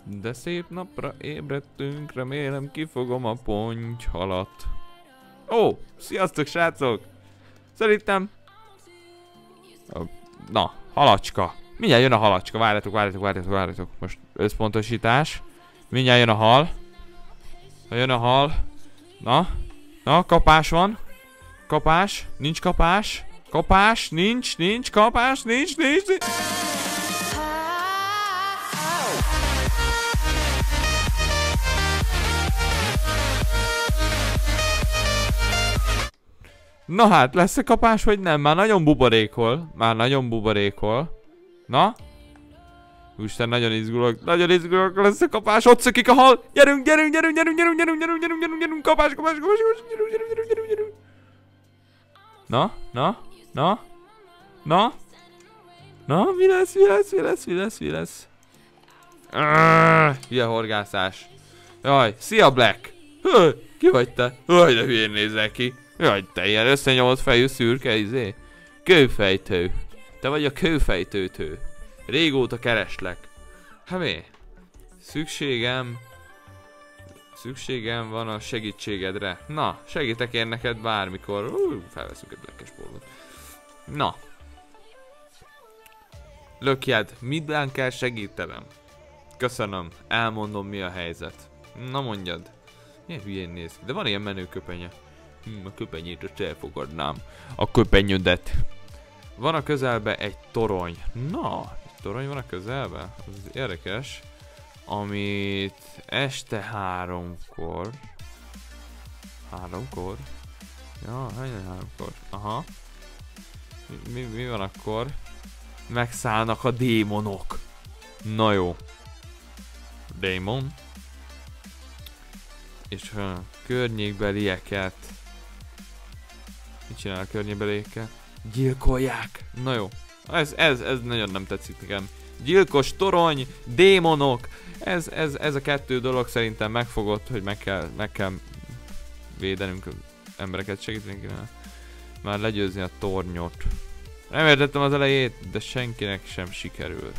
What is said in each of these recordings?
De szép napra ébredtünk, remélem kifogom a pontyhalat. Ó, sziasztok srácok! Szerintem... Na, halacska. Mindjárt jön a halacska, várjatok. Most összpontosítás. Mindjárt jön a hal. Ha jön a hal. Na, kapás van. Kapás, nincs kapás. Kapás, nincs, kapás, nincs. Na hát, lesz-e kapás, vagy nem? Már nagyon buborékol. Na? Úristen, nagyon izgulok, lesz-e kapás, ott szökik a hal! Gyerünk! Kapás! Gyerünk! Na? Mi lesz? Hülye horgászás. Jaj, szia Black! Ki vagy te? Jaj, de hülyén nézel ki. Jaj, te ilyen összenyomott fejű szürke izé. Kőfejtő. Te vagy a kőfejtőtő. Régóta kereslek. Hát mi? Szükségem van a segítségedre. Na, segítek én neked bármikor. Felveszünk egy blackes pólót. Na. Lökjed, miben kell segítenem? Köszönöm, elmondom mi a helyzet. Na mondjad. Milyen hülyén néz ki, de van ilyen menő köpenye. A köpenyét azt elfogadnám. A köpenyödet. Van a közelbe egy torony. Na, egy torony van a közelbe? Az érdekes. Amit este 3-kor. 3-kor? Ja, hányan 3-kor? Aha. Mi van akkor? Megszállnak a démonok. Na jó. Démon. És környékbelieket. Mit csinál a környékbelieket? Gyilkolják. Na jó. Ez nagyon nem tetszik nekem. Gyilkos torony, démonok. Ez a kettő dolog szerintem megfogott, hogy meg kell védenünk az embereket, segíteni kéne már legyőzni a tornyot. Nem értettem az elejét, de senkinek sem sikerül.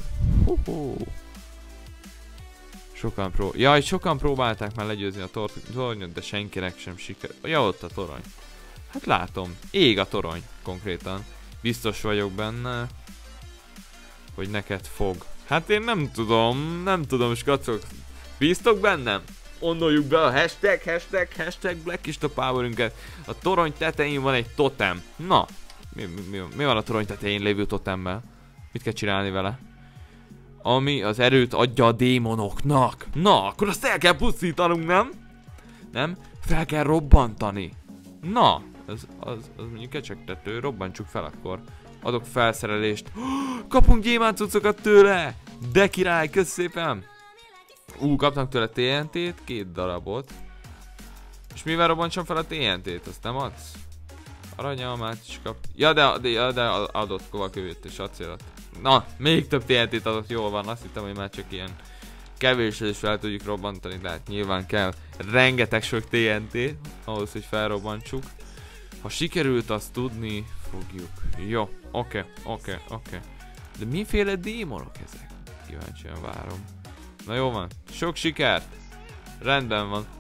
Sokan próbálták már legyőzni a tornyot, de senkinek sem sikerül. Ja, ott a torony. Hát látom, ég a torony konkrétan. Biztos vagyok benne, hogy neked fog. Hát én nem tudom, skacok. Bíztok bennem? Onnoljuk be a hashtag Blackista Powerünket. A torony tetején van egy totem. Na, mi van a torony tetején lévő totemmel? Mit kell csinálni vele? Ami az erőt adja a démonoknak. Na, akkor azt el kell pusztítanunk, nem? Nem? Fel kell robbantani. Na, az mondjuk kecsegtető, robbantsuk fel akkor. Adok felszerelést. Kapunk gyémántcucokat tőle! De király, kösz szépen! Kapnak tőle TNT-t, 2 darabot. És mivel robbantsam fel a TNT-t? Azt nem adsz? Aranyalmát is kap. Ja, de adott kovakövét és acélat. Na, még több TNT-t adott, jól van. Azt hittem, hogy már csak ilyen kevésre is fel tudjuk robbantani, de hát nyilván kell rengeteg sok TNT ahhoz, hogy felrobbantsuk. Ha sikerült, azt tudni fogjuk. Jó, oké. De miféle démonok ezek? Kíváncsian várom. Na jó van, sok sikert! Rendben van.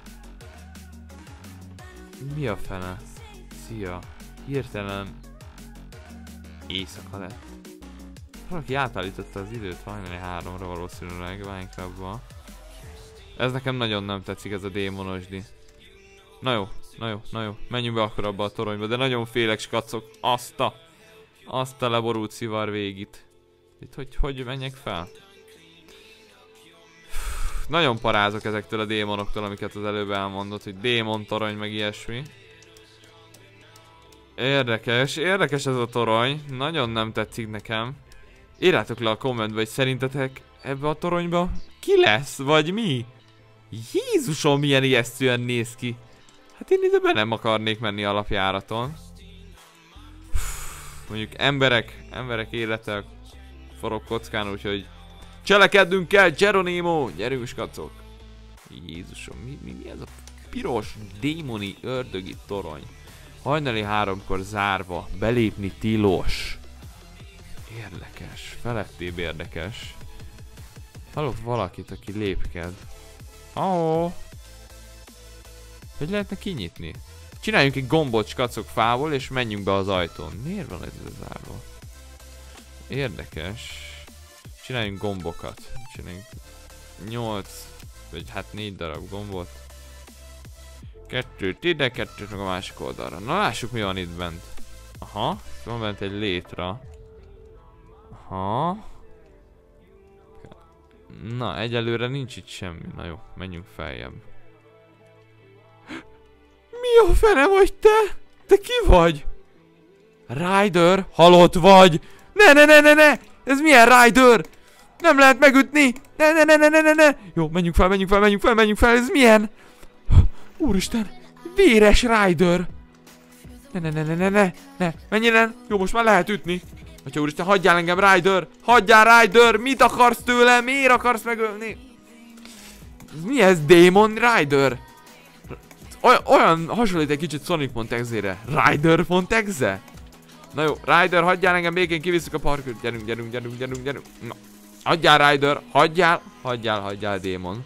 Mi a fene? Szia. Hirtelen éjszaka lett. Valaki átállította az időt hajnali 3-ra valószínűleg Minecraftba. Ez nekem nagyon nem tetszik, ez a démonosdi. Na jó. Menjünk be akkor abba a toronyba, de nagyon félek, skacok. Azt a leborult szivar végit. Itt hogy menjek fel? Nagyon parázok ezektől a démonoktól, amiket az előbb elmondott, hogy démon torony meg ilyesmi. Érdekes ez a torony. Nagyon nem tetszik nekem. Írjátok le a kommentbe, hogy szerintetek ebbe a toronyba ki lesz, vagy mi? Jézusom, milyen ijesztően néz ki. Hát én ide be nem akarnék menni alapjáraton. Mondjuk emberek élete forog kockán, úgyhogy cselekednünk kell, Geronimo! Gyerünk, skacok! Jézusom, mi ez a piros, démoni, ördögi torony? Hajnali 3-kor zárva, belépni tilos. Érdekes, felettébb érdekes. Hallok valakit, aki lépked. Oh. Hogy lehetne kinyitni? Csináljunk egy gombot skacok fából, és menjünk be az ajtón. Miért van ez zárva? Érdekes. Csináljunk gombokat. Csináljunk 8, vagy hát 4 darab gombot. 2 ide, 2 meg a másik oldalra. Na lássuk, mi van itt bent. Aha, van bent egy létra. Aha. Na, egyelőre nincs itt semmi. Na jó, menjünk feljebb. Mi a fene vagy te? Te ki vagy? Ryder, halott vagy! Ne! Ez milyen Ryder? Nem lehet megütni! Ne! Jó, menjünk fel, ez milyen? Úristen! Véres Ryder! Ne! Menj innen! Jó, most már lehet ütni! Atya úristen, hagyjál engem, Ryder! Hagyjál, Ryder! Mit akarsz tőlem? Miért akarsz megölni? Mi ez, Demon Ryder? Olyan hasonlít egy kicsit Sonic.exe-re. Ryder.exe? Na jó, Ryder, hagyjál engem, békén kivisszük a parkot. Gyerünk. Na. Hagyjál, Ryder, hagyjál, Demon.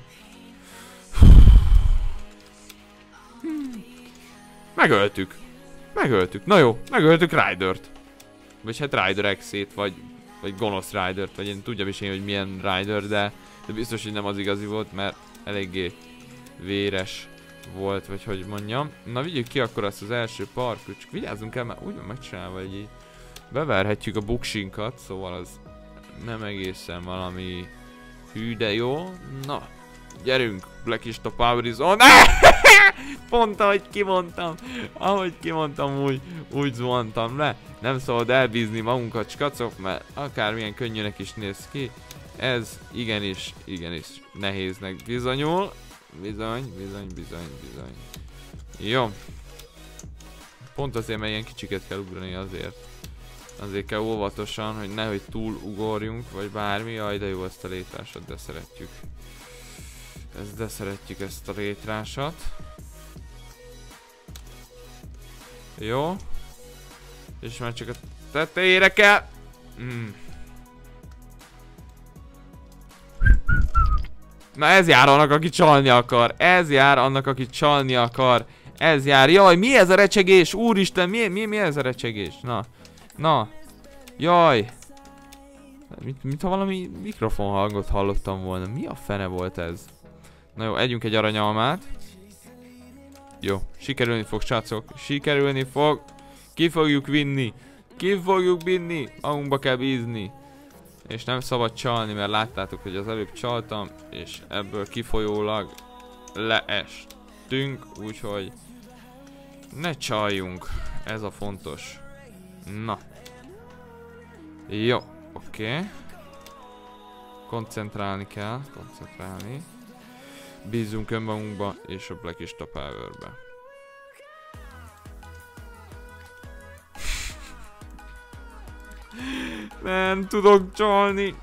Megöltük. Na jó, megöltük Rydert. Vagy hát Ryder X-ét, vagy gonosz Rydert, vagy én tudjam is én, hogy milyen Ryder, de biztos, hogy nem az igazi volt, mert eléggé véres volt, vagy hogy mondjam. Na vigyük ki akkor azt az első parkot, csak vigyázzunk el, mert úgy van megcsinálva, hogy így beverhetjük a buksinkat, szóval az nem egészen valami hű, de jó. Na, gyerünk, Blackista Power is on. Pont ahogy kimondtam, úgy zuhantam le. Nem szabad elbízni magunkat, skacok, mert akármilyen könnyűnek is néz ki, ez igenis nehéznek bizonyul. Bizony. Jó. Pont azért, mert ilyen kicsiket kell ugrani azért. Azért kell óvatosan, hogy nehogy túl ugorjunk, vagy bármi. Jaj, de jó ezt a létrásat, de szeretjük. Szeretjük ezt a létrásat. Jó. És már csak a tetejére kell. Na ez jár annak, aki csalni akar. Ez jár. Jaj, mi ez a recsegés? Úristen, mi ez a recsegés? Na. Jaj. Mintha valami mikrofon hangot hallottam volna. Mi a fene volt ez? Na jó, együnk egy aranyalmát. Jó, sikerülni fog, srácok. Ki fogjuk vinni. Magunkba kell bízni. És nem szabad csalni, mert láttátok, hogy az előbb csaltam, és ebből kifolyólag leestünk, úgyhogy ne csaljunk. Ez a fontos. Na. Jó, oké. Koncentrálni kell, Bízzunk önmagunkba és a Blackista Powerbe. Nem tudok csalni.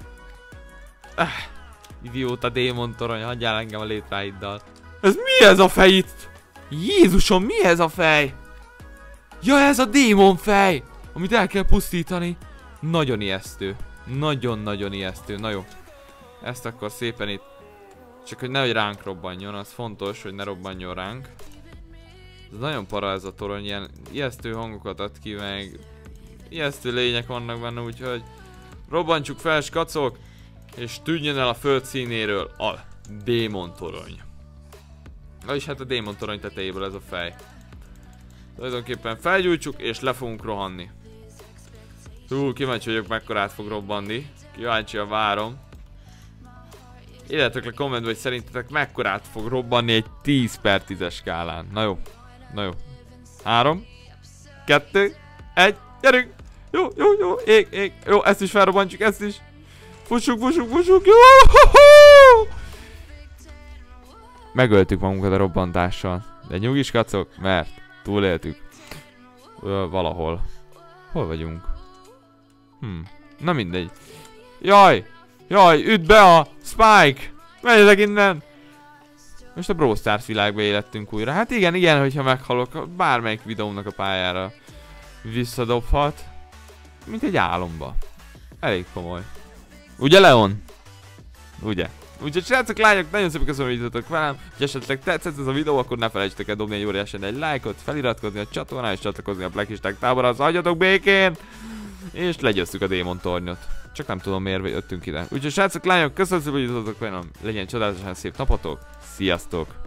Idióta Demon torony, hagyjál engem a létráiddal. Ez mi ez a fej itt? Jézusom, mi ez a fej? Ja, ez a démon fej, amit el kell pusztítani. Nagyon ijesztő. Nagyon ijesztő. Na jó. Ezt akkor szépen itt. Csak hogy nehogy ránk robbanjon, az fontos, hogy ne robbanjon ránk. Ez nagyon para ez a torony, ilyen ijesztő hangokat ad ki, meg ijesztő lények vannak benne, úgyhogy robbantsuk fel, skacok, és tűnjön el a föld színéről a démon torony. Vagyis hát a démon torony tetejéből ez a fej. Tulajdonképpen felgyújtsuk, és le fogunk rohanni. Kíváncsi vagyok, mekkorát fog robbanni. Kíváncsian várom. Írjátok le kommentbe, hogy szerintetek mekkorát fog robbanni egy 10/10-es skálán. Na jó. 3, 2, 1, gyerünk! Jó, ég. Jó, ezt is felrobbantjuk, ezt is. Fussuk, jó! Megöltük magunkat a robbantással. De nyugis, kacok, mert túléltük. Valahol. Hol vagyunk? Na mindegy. Jaj, üdd be a Spike! Menjetek innen! Most a Brawl Stars világba élettünk újra. Hát igen, hogyha meghalok, bármelyik videómnak a pályára visszadobhat. Mint egy álomba. Elég komoly. Ugye, Leon? Ugye? Úgyhogy srácok, lányok, nagyon szépen köszönöm, hogy itt voltatok velem. Ha esetleg tetszett ez a videó, akkor ne felejtsetek el dobni egy óriásan egy lájkot, feliratkozni a csatornára és csatlakozni a Blackisták táborához, hagyjatok békén! És legyőztük a démon tornyot. Csak nem tudom miért jöttünk ide. Úgyhogy srácok, lányok, köszönöm szépen, hogy itt voltatok velem. Legyen csodálatosan szép napotok. Sziasztok!